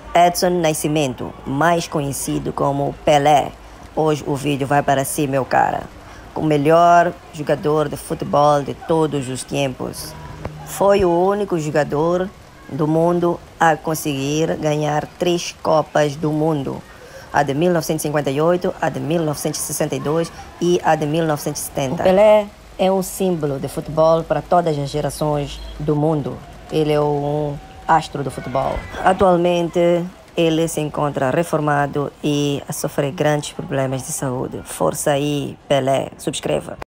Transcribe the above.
Edson Nascimento, mais conhecido como Pelé. Hoje o vídeo vai para si, meu cara. O melhor jogador de futebol de todos os tempos. Foi o único jogador do mundo a conseguir ganhar 3 Copas do Mundo. A de 1958, a de 1962 e a de 1970. O Pelé é um símbolo de futebol para todas as gerações do mundo. Ele é um astro do futebol. Atualmente, ele se encontra reformado e a sofrer grandes problemas de saúde. Força aí, Pelé. Subscreva.